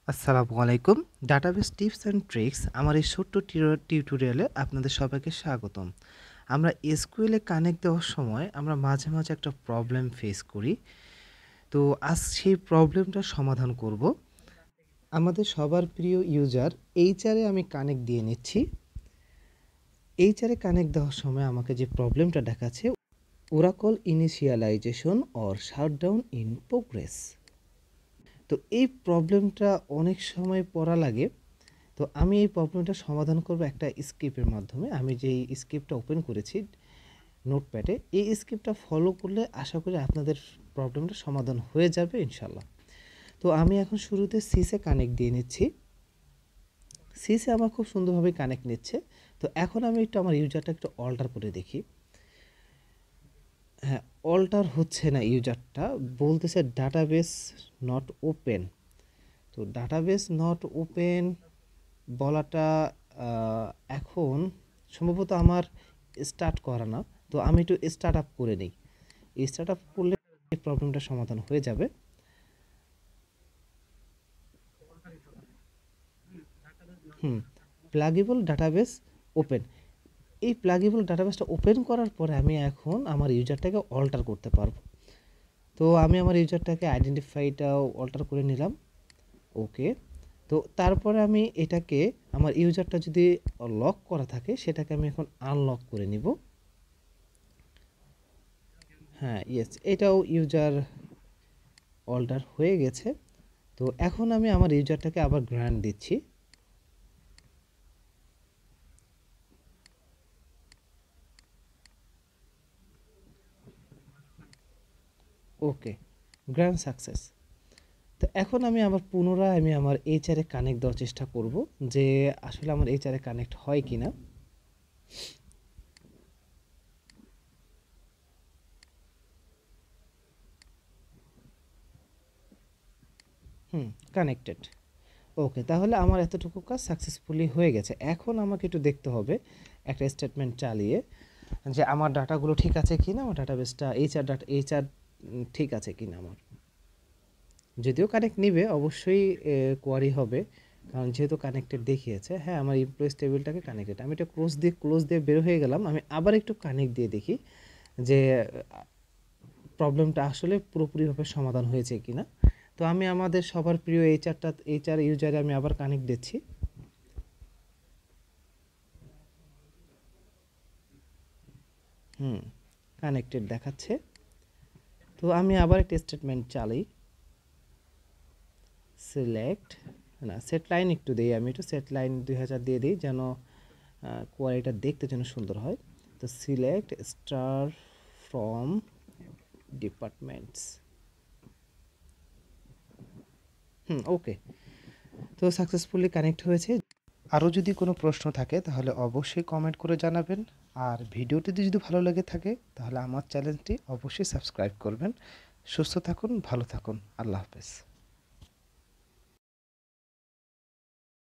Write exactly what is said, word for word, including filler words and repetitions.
আসসালামু আলাইকুম। Database tips and tricks আমার এই ছোট্ট টিউটোরিয়ালে আপনাদের সবাইকে স্বাগতম। আমরা এসকিউএল এ কানেক্ট দেওয়ার সময় আমরা মাঝে মাঝে একটা প্রবলেম ফেস করি। তো আজ সেই প্রবলেমটা সমাধান করব। আমাদের সবার প্রিয় ইউজার এইচআরে আমি কানেক্ট দিয়ে নিচ্ছি। এইচআরে কানেক্ট দেওয়ার সময় আমাকে যে প্রবলেমটা দেখাচ্ছে Oracle initialization or shutdown in progress. তো এই প্রবলেমটা অনেক সময় পড়া লাগে। তো আমি এই প্রবলেমটা সমাধান করব একটা স্ক্রিপ্টের মাধ্যমে। আমি যেই স্ক্রিপ্টটা ওপেন করেছি নোটপ্যাডে, এই স্ক্রিপ্টটা ফলো করলে আশা করি আপনাদের প্রবলেমটা সমাধান হয়ে যাবে ইনশাল্লাহ। তো আমি এখন শুরুতে সিসে কানেক্ট দিয়ে নিচ্ছি। সিসে আমার খুব সুন্দরভাবে কানেক্ট নিচ্ছে। তো এখন আমি একটু আমার ইউজারটা একটু অল্টার করে দেখি। হ্যাঁ, অল্টার হচ্ছে না, ইউজারটা বলতেছে ডাটাবেস নট ওপেন। তো ডাটাবেস নট ওপেন বলাটা এখন সম্ভবত আমার স্টার্ট করা না। তো আমি একটু স্টার্ট আপ করে নিই। স্টার্ট আপ করলে এই প্রবলেমটা সমাধান হয়ে যাবে। Hmm pluggable database open. এই প্লাগেবল ডাটাবেসটা ওপেন করার পরে আমি এখন আমার ইউজারটাকে অল্টার করতে পারবো। তো আমি আমার ইউজারটাকে আইডেন্টিফাইটাও অল্টার করে নিলাম। ওকে। তো তারপরে আমি এটাকে আমার ইউজারটা যদি লক করা থাকে সেটাকে আমি এখন আনলক করে নিব। হ্যাঁ, ইয়েস, এটাও ইউজার অল্টার হয়ে গেছে। তো এখন আমি আমার ইউজারটাকে আবার গ্রান্ট দিচ্ছি। Okay, grant success. তো এখন আমি আবার পুনরায় আমি আমার এইচআরে কানেক্ট দেওয়ার চেষ্টা করব যে আসলে আমার এইচআরে কানেক্ট হয় কিনা। হুম কানেক্টেড। ওকে, তাহলে আমার এতটুকু কাজ সাকসেসফুলি হয়ে গেছে। এখন আমাকে একটু দেখতে হবে একটা স্টেটমেন্ট চালিয়ে যে আমার ডাটাগুলো ঠিক আছে কিনা, আমার ডাটাবেসটা এইচআর ডাটা এইচআর ঠিক আছে কিনা। আমার যদিও কানেক্ট নিবে অবশ্যই কোয়ারি হবে, কারণ যেহেতু কানেক্টেড দেখিয়েছে। হ্যাঁ, আমার এমপ্লয়িজ টেবিলটাকে কানেক্টেড। আমি এটা ক্লোজ দিয়ে ক্লোজ দিয়ে বের হয়ে গেলাম। আমি আবার একটু কানেক্ট দিয়ে দেখি যে প্রবলেমটা আসলে পুরোপুরিভাবে সমাধান হয়েছে কিনা। তো আমি আমাদের সবার প্রিয় এইচআরটা এইচআর ইউজারে আমি আবার কানেক্ট দিচ্ছি। হুম কানেক্টেড দেখাচ্ছে। তো আমি আবার একটা স্টেটমেন্ট চালাই, সিলেক্ট না সেট লাইন একটু দিই, আমি একটু সেট লাইন দুই হাজার দিয়ে দিই যেন কোয়ালিটা দেখতে যেন সুন্দর হয়। তো select star from departments. Hmm okay, তো সাকসেসফুলি কানেক্ট হয়েছে। আরও যদি কোনো প্রশ্ন থাকে তাহলে অবশ্যই কমেন্ট করে জানাবেন। আর ভিডিওটি যদি ভালো লেগে থাকে তাহলে আমার চ্যানেলটি অবশ্যই সাবস্ক্রাইব করবেন। সুস্থ থাকুন, ভালো থাকুন, আল্লাহ হাফেজ।